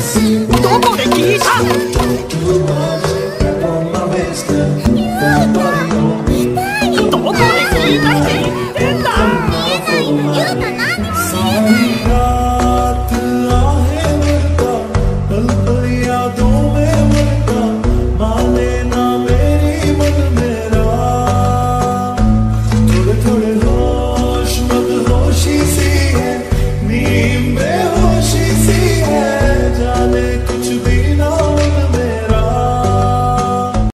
どこで聞いた？どこで聞いたって